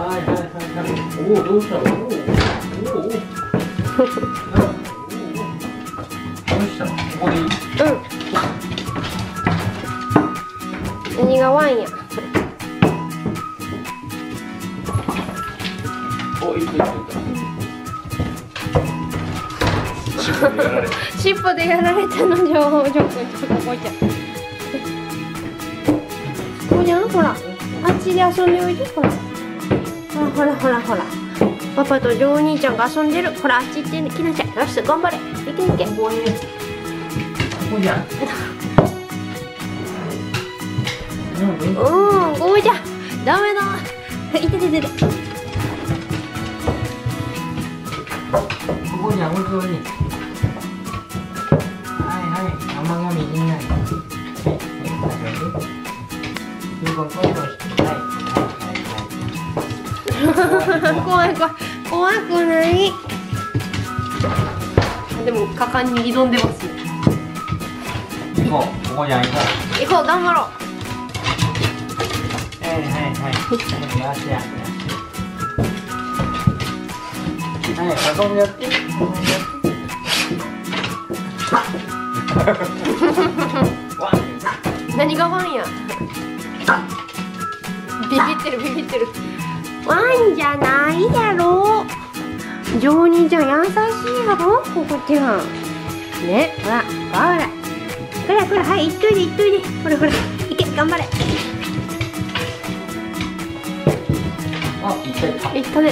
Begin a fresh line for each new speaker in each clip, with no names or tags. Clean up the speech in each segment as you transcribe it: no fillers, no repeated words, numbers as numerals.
はいはいはいはい。おお、どうしたの？おお。どうしたの？ここでいい？
うん。何がワンや。
お、いったいったいった。
尻尾でやられたの。じゃあここじゃん。ここじゃん、ほら。あっちで遊んでおいで、ほら。ほらほらほら。パパとジョーお兄ちゃんが遊んでる。ほら、あっち行ってきなさい。よし、頑張れ。いけいけ。
ここに。ここじゃん。
ここじゃ。ダメだ。いてててて。
ここじゃん、本当に。はいはい、甘がみじんない。はい、
怖い怖い怖くない。でも果敢に挑んでますね。
行こう、ここじゃん、行こう。
行こう、頑張ろう。
はいはいはい。よしや。はい、囲んでやって。
何がワンや。ビビってるビビってる。ワンじゃないやろ。ジョー兄ちゃん優しいやろ、ここちゃん。ね、ほら、ほら。ほらほら、はい、行っといで行っといで。ほらほら、行け、頑張れ。
あ、行った行った。
行ったね。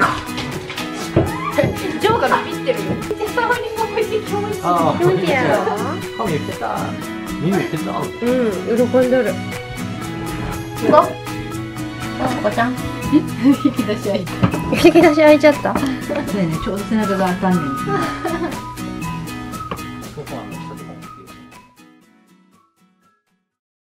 ジョーがビビってる。触り心地気持ちいい。気持ちいいやろ。
髪言ってた。耳言ってた。
うん、喜んどる。行こう。
お子ちゃん引き出し開いた。
引き出し開いちゃった。
そうやね、ちょうど背中があかんねん。